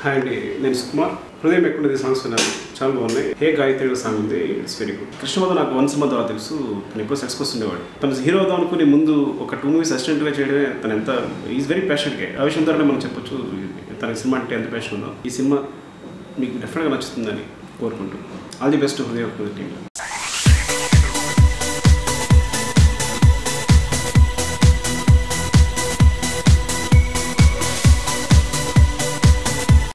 Hi అండి, నేను సుకుమార్. హృదయం ఎక్కున్నది సాంగ్స్ విన్నాను, చాలా బాగున్నాయి. హే గాయత్రి సాంగ్ ఉంది, ఇట్స్ వెరీ గుడ్. కృష్ణ నాకు 1 సినిమా ద్వారా తెలుసు. తను ఎప్పుడు సక్సెస్ ఉండేవాడు. తను హీరో అవుదాం అనుకుని ముందు ఒక 2 మూవీస్ అసిస్టెంట్గా చేయడమే తను ఎంత ఈజ్ వెరీ ప్యాషనెట్ గా. ఆ విషయం ద్వారా మనం చెప్పొచ్చు తన సినిమా అంటే ఎంత ప్యాషన్ ఉందో. ఈ సినిమా మీకు డెఫినెట్గా నచ్చుతుందని కోరుకుంటూ ఆల్ ది బెస్ట్ హృదయం ఎక్కున్నది టీంలో.